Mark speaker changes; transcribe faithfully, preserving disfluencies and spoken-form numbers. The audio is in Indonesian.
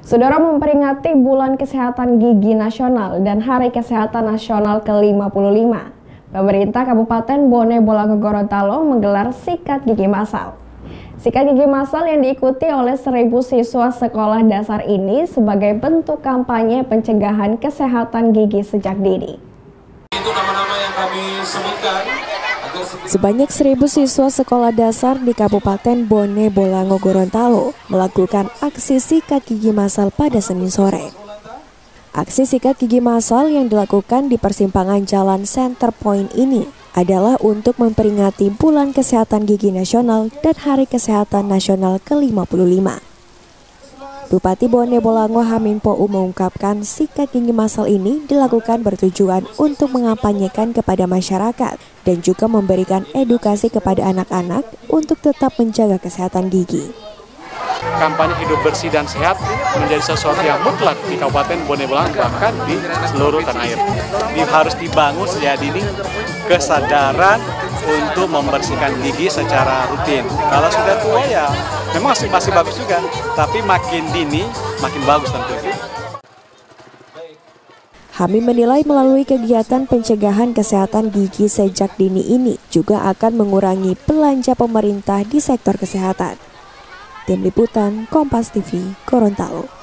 Speaker 1: Saudara, memperingati Bulan Kesehatan Gigi Nasional dan Hari Kesehatan Nasional ke lima puluh lima, pemerintah Kabupaten Bone Bolango Gorontalo menggelar sikat gigi massal. Sikat gigi massal yang diikuti oleh seribu siswa sekolah dasar ini sebagai bentuk kampanye pencegahan kesehatan gigi sejak dini.
Speaker 2: Itu nama-nama yang kami sebutkan.
Speaker 3: Sebanyak seribu siswa sekolah dasar di Kabupaten Bone Bolango Gorontalo melakukan aksi sikat gigi massal pada Senin sore. Aksi sikat gigi massal yang dilakukan di persimpangan Jalan Center Point ini adalah untuk memperingati Bulan Kesehatan Gigi Nasional dan Hari Kesehatan Nasional ke lima puluh lima. Bupati Bone Bolango Hamim Pou mengungkapkan sikat gigi massal ini dilakukan bertujuan untuk mengampanyekan kepada masyarakat dan juga memberikan edukasi kepada anak-anak untuk tetap menjaga kesehatan gigi.
Speaker 4: Kampanye hidup bersih dan sehat menjadi sesuatu yang mutlak di Kabupaten Bone Bolango, bahkan di seluruh tanah air. Ini harus dibangun sejak dini kesadaran untuk membersihkan gigi secara rutin. Kalau sudah tua ya memang masih, masih bagus juga, tapi makin dini makin bagus tentunya.
Speaker 3: Hamim menilai melalui kegiatan pencegahan kesehatan gigi sejak dini ini juga akan mengurangi belanja pemerintah di sektor kesehatan. Tim Liputan Kompas T V, Gorontalo.